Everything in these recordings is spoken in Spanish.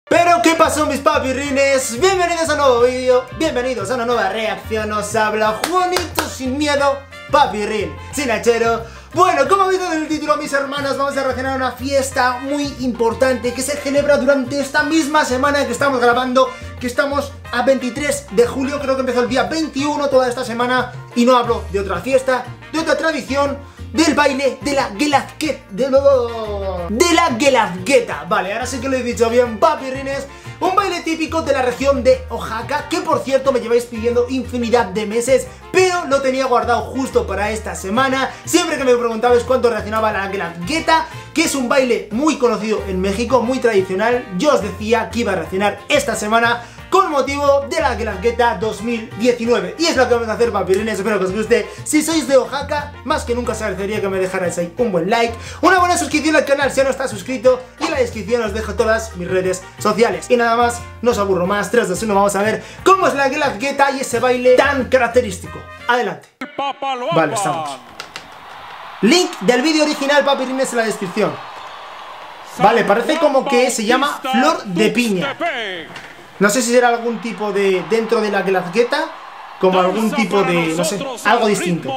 Pero ¿qué pasó, mis papirrines? Bienvenidos a un nuevo vídeo, bienvenidos a una nueva reacción. Os habla Juanito sin miedo, papirrín, sin hachero. Bueno, como habéis visto en el título, mis hermanos, vamos a reaccionar a una fiesta muy importante que se celebra durante esta misma semana que estamos grabando, que estamos a 23 de julio, creo que empezó el día 21 toda esta semana. Y no hablo de otra fiesta, de otra tradición, del baile de la Gelazketa. De la Gelazketa. Vale, ahora sí que lo he dicho bien, papirrines. Un baile típico de la región de Oaxaca, que por cierto me lleváis pidiendo infinidad de meses, pero lo tenía guardado justo para esta semana. Siempre que me preguntabais cuánto reaccionaba a la Gelazketa, que es un baile muy conocido en México, muy tradicional, yo os decía que iba a reaccionar esta semana con motivo de la Gelazketa 2019. Y es lo que vamos a hacer, papirrines, espero que os guste. Si sois de Oaxaca, más que nunca os agradecería que me dejarais ahí un buen like, una buena suscripción al canal si no estás suscrito, y en la descripción os dejo todas mis redes sociales. Y nada más, no os aburro más, 3, 2, 1, vamos a ver cómo es la Gelazketa y ese baile tan característico. Adelante. Vale, estamos. Link del vídeo original, papirrines, en la descripción. Vale, parece como que se llama Flor de Piña. No sé si será algún tipo de... dentro de la Gelazketa, como algún tipo de... no sé, algo distinto.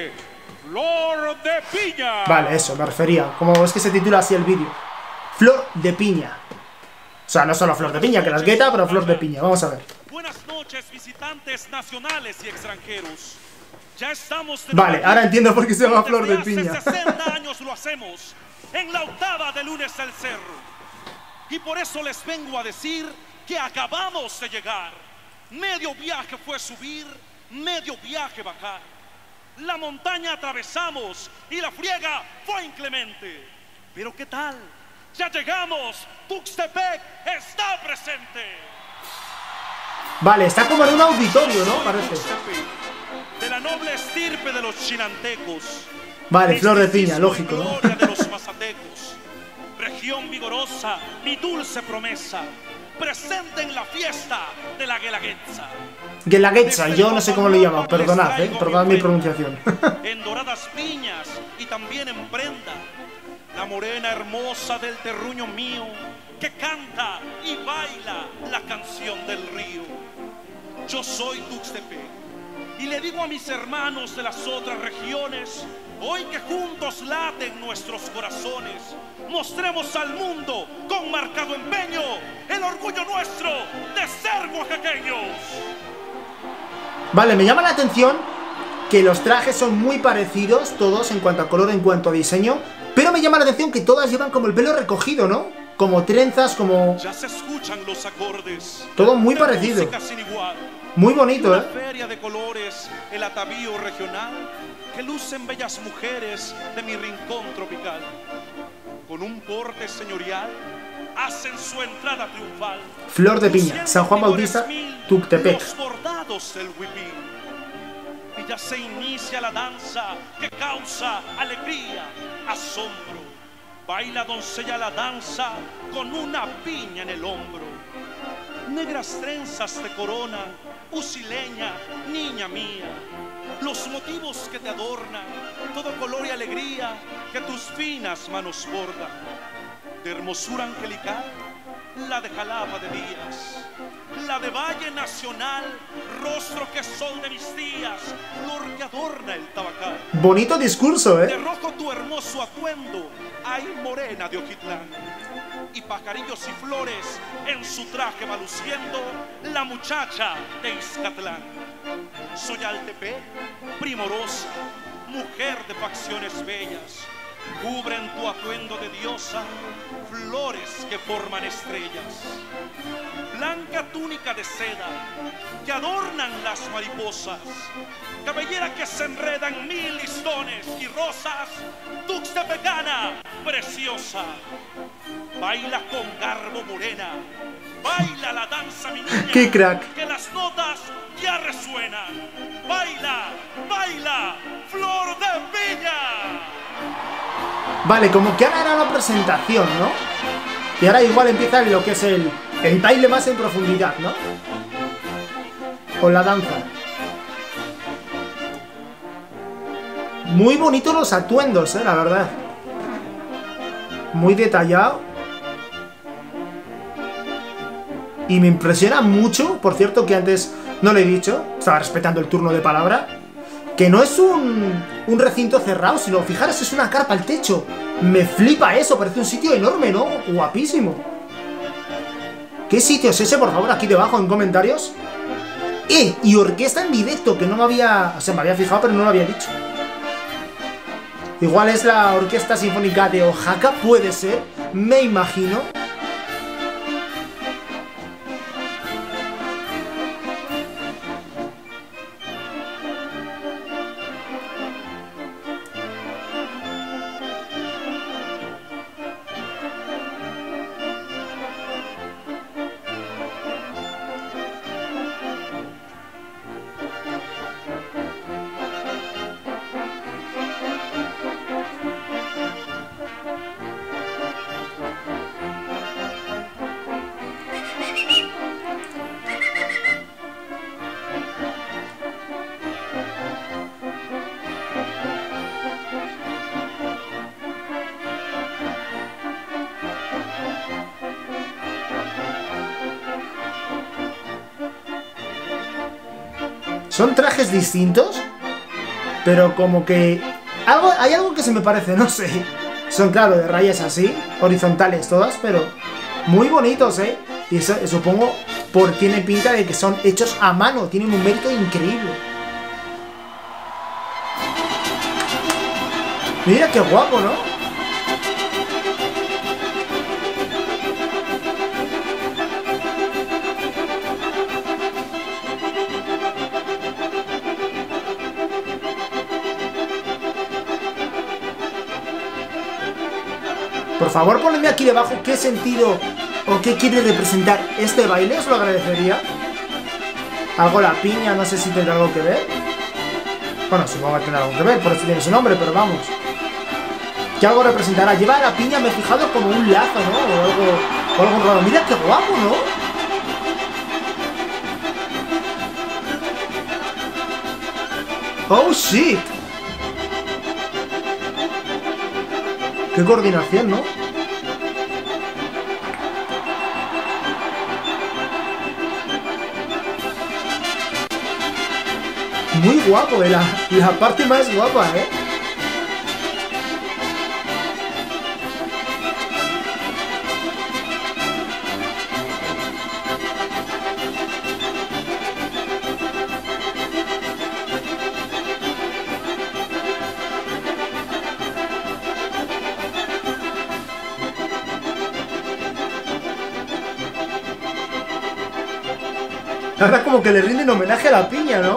Vale, eso, me refería. Como es que se titula así el vídeo. Flor de Piña. O sea, no solo Flor de Piña, Gelazketa, pero Flor de Piña. Vamos a ver. Buenas noches, visitantes nacionales y extranjeros. Ya estamos... Vale, ahora entiendo por qué se llama Flor de Piña. Hace 60 años lo hacemos, en la octava de lunes al cerro. Y por eso les vengo a decir que acabamos de llegar. Medio viaje fue subir, medio viaje bajar. La montaña atravesamos y la friega fue inclemente. Pero ¿qué tal? Ya llegamos. Tuxtepec está presente. Vale, está como en un auditorio, ¿no? Parece. De la noble estirpe de los chinantecos. Vale, Flor de Piña, lógico, ¿no? Gloria de los mazatecos. Región vigorosa, mi dulce promesa, presente en la fiesta de la Gelazketa. Gelazketa, yo no sé cómo lo llamo, perdonad, perdonad mi pronunciación. En doradas piñas y también en prenda, la morena hermosa del terruño mío, que canta y baila la canción del río. Yo soy Tuxtepec y le digo a mis hermanos de las otras regiones, hoy que juntos laten nuestros corazones, mostremos al mundo con marcado empeño el orgullo nuestro de ser oaxaqueños. Vale, me llama la atención que los trajes son muy parecidos, todos, en cuanto a color, en cuanto a diseño, pero me llama la atención que todas llevan como el pelo recogido, ¿no? Como trenzas, como... Ya se escuchan los acordes. Todo muy parecido. Sin igual. Muy bonito, Una feria de colores, el atavío regional, que lucen bellas mujeres de mi rincón tropical. Con un porte señorial, hacen su entrada triunfal. Flor de Piña, San Juan Bautista, Tuxtepec. Los bordados del huipil. Y ya se inicia la danza que causa alegría, asombro. Baila doncella la danza con una piña en el hombro. Negras trenzas de corona, usileña, niña mía. Los motivos que te adornan, todo color y alegría que tus finas manos bordan. De hermosura angelical, la de Jalapa de Díaz, la de Valle Nacional, rostro que es sol de mis días, flor que adorna el tabacal. Bonito discurso, De rojo tu hermoso atuendo, hay morena de Ojitlán, y pajarillos y flores en su traje va luciendo la muchacha de Izcatlán. Soy Altepec, primorosa, mujer de facciones bellas, cubren tu atuendo de diosa flores que forman estrellas. Blanca túnica de seda que adornan las mariposas, cabellera que se enreda en mil listones y rosas, tuxtepecana preciosa. Baila con garbo morena, baila la danza mi niña. ¡Qué crack! Que las notas ya resuenan. Baila, baila, Flor de Piña. Vale, como que ahora era la presentación, ¿no? Y ahora igual empieza lo que es el baile más en profundidad, ¿no? Con la danza. Muy bonitos los atuendos, la verdad. Muy detallado. Y me impresiona mucho, por cierto, que antes no lo he dicho, estaba respetando el turno de palabra, que no es un recinto cerrado, sino, fijaros, es una carpa al techo. Me flipa eso, parece un sitio enorme, ¿no? Guapísimo. ¿Qué sitio es ese? Por favor, aquí debajo en comentarios. Y orquesta en directo, que no me había... O sea, me había fijado, pero no lo había dicho. Igual es la Orquesta Sinfónica de Oaxaca, puede ser, me imagino. Son trajes distintos, pero como que... hay algo que se me parece, no sé. Son, claro, de rayas así, horizontales todas, pero muy bonitos, ¿eh? Y eso, supongo, tiene pinta de que son hechos a mano, tienen un mérito increíble. Mira qué guapo, ¿no? Por favor, ponedme aquí debajo qué sentido o qué quiere representar este baile, os lo agradecería. Algo la piña, no sé si tendrá algo que ver. Bueno, supongo que tendrá algo que ver, por eso tiene su nombre, pero vamos. ¿Qué algo representará? Lleva la piña, me he fijado, como un lazo, ¿no? O algo raro. Mira qué guapo, ¿no? Oh, shit. Qué coordinación, ¿no? Muy guapo, la parte más guapa, ¿eh? Ahora como que le rinden homenaje a la piña, ¿no?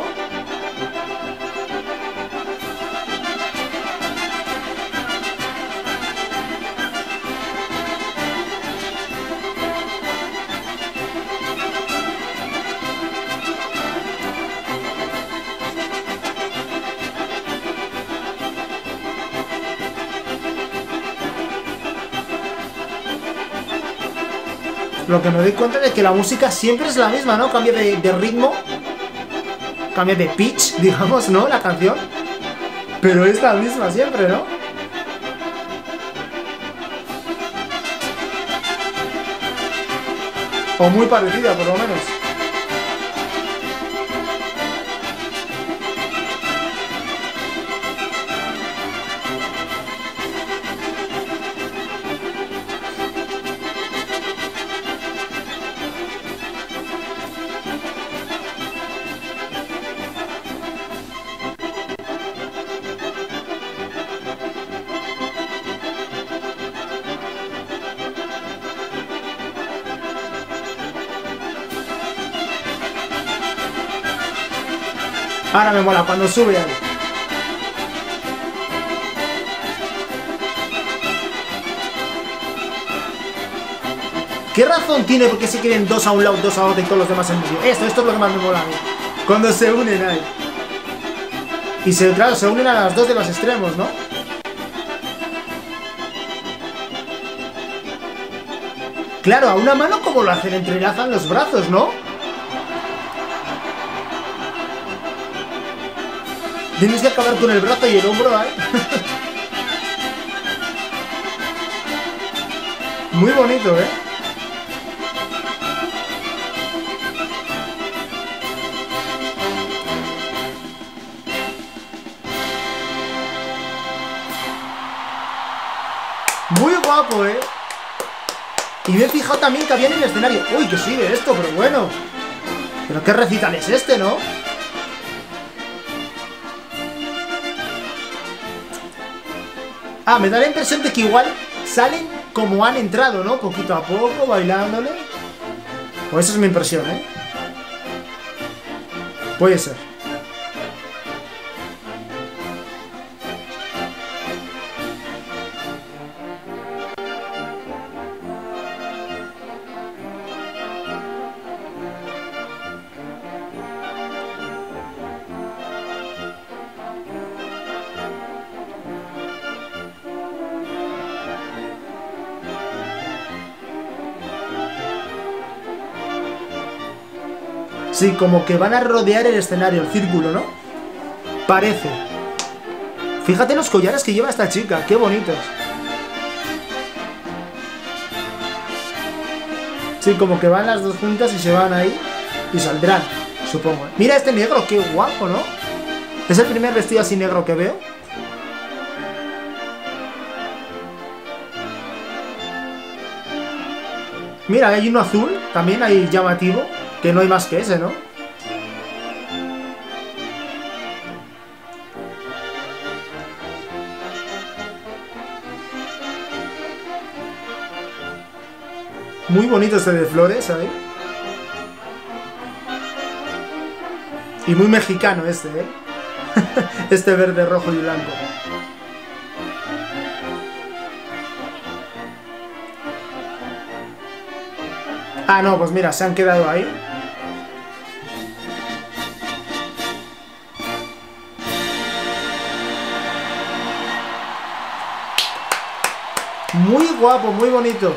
Lo que me doy cuenta es que la música siempre es la misma, ¿no? Cambia de ritmo, cambia de pitch, digamos, ¿no? La canción. Pero es la misma siempre, ¿no? O muy parecida, por lo menos. Ahora me mola cuando sube algo. ¿Qué razón tiene porque se queden dos a un lado, dos a otro y todos los demás en medio? Esto es lo que más me mola a mí. Cuando se unen ahí. Y claro, se unen a las dos de los extremos, ¿no? Claro, a una mano como lo hacen, entrelazan los brazos, ¿no? Tienes que acabar con el brazo y el hombro, ¿eh? Muy bonito, ¿eh? guapo, ¿eh? Y me he fijado también que había en el escenario. Uy, que sigue esto, pero bueno. Pero qué recital es este, ¿no? Ah, me da la impresión de que igual salen como han entrado, ¿no? Poquito a poco, bailándole. O esa es mi impresión, ¿eh? Puede ser. Sí, como que van a rodear el escenario, el círculo, ¿no? Parece. Fíjate los collares que lleva esta chica, qué bonitos. Sí, como que van las dos juntas y se van ahí y saldrán, supongo. Mira este negro, qué guapo, ¿no? Es el primer vestido así negro que veo. Mira, hay uno azul, también hay llamativo. Que no hay más que ese, ¿no? Muy bonito este de flores, ¿sabes? Y muy mexicano este, ¿eh? Este verde, rojo y blanco. Ah, no, pues mira, se han quedado ahí. Muy guapo, muy bonito.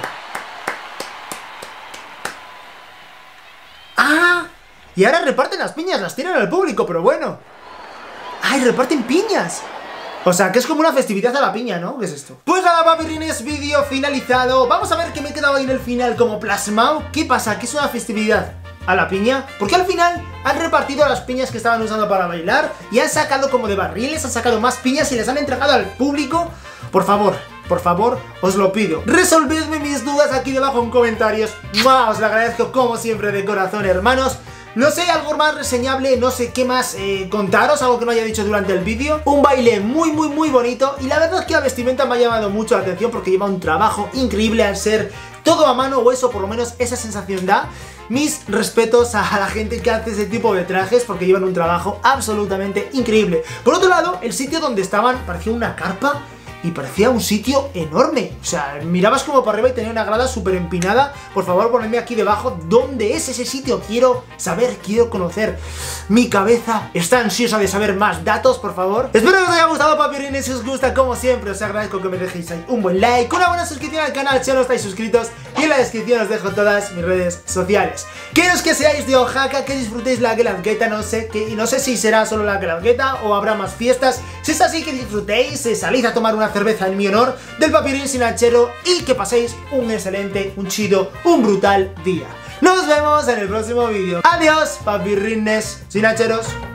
¡Ah! Y ahora reparten las piñas, las tiran al público, pero bueno. ¡Ay, reparten piñas! O sea, que es como una festividad a la piña, ¿no? ¿Qué es esto? Pues nada, papirrines, vídeo finalizado. Vamos a ver que me he quedado ahí en el final como plasmado. ¿Qué pasa? ¿Qué es una festividad a la piña? Porque al final han repartido las piñas que estaban usando para bailar y han sacado como de barriles, han sacado más piñas y les han entregado al público. Por favor, os lo pido. Resolvedme mis dudas aquí debajo en comentarios. ¡Mua! Os lo agradezco como siempre de corazón, hermanos. No sé, algo más reseñable, no sé qué más contaros, algo que no haya dicho durante el vídeo. Un baile muy bonito y la verdad es que la vestimenta me ha llamado mucho la atención porque lleva un trabajo increíble al ser todo a mano, o eso por lo menos esa sensación da. Mis respetos a la gente que hace ese tipo de trajes porque llevan un trabajo absolutamente increíble. Por otro lado, el sitio donde estaban parecía una carpa y parecía un sitio enorme. O sea, mirabas como para arriba y tenía una grada súper empinada. Por favor, ponedme aquí debajo dónde es ese sitio. Quiero saber, quiero conocer. Mi cabeza está ansiosa de saber más datos, por favor. Espero que os haya gustado, papirrines. Si os gusta, como siempre, os agradezco que me dejéis ahí un buen like, una buena suscripción al canal si no estáis suscritos, y en la descripción os dejo todas mis redes sociales. Quiero que seáis de Oaxaca, que disfrutéis la Guelaguetza, no sé si será solo la Guelaguetza o habrá más fiestas. Si es así, que disfrutéis, salid a tomar una cerveza en mi honor del papirrín sinachero y que paséis un excelente, un chido, un brutal día. Nos vemos en el próximo vídeo. Adiós, papirrines sinacheros.